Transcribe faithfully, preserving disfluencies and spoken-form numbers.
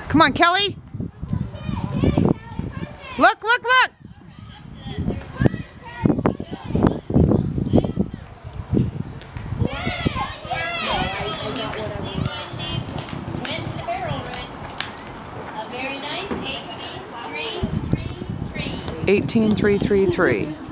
Come on, Kelly. Look, look, look. Very nice. eighteen three three three. eighteen three three three.